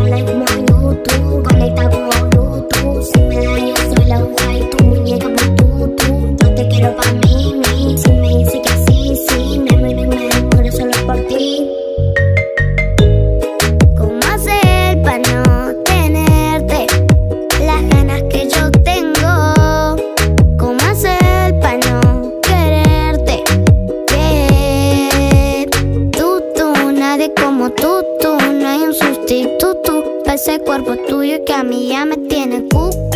like como YouTube, conecta como Bluetooth. Si me daño soy la usa y tu muñeca por tú. No te quiero pa' mí. Si me dice que sí, me muero solo por ti. ¿Cómo hacer pa' no tenerte las ganas que yo tengo? ¿Cómo hacer pa' no quererte? Nadie como tú, no hay un sustituto pa' ese cuerpo tuyo que a mí ya me tiene cucu.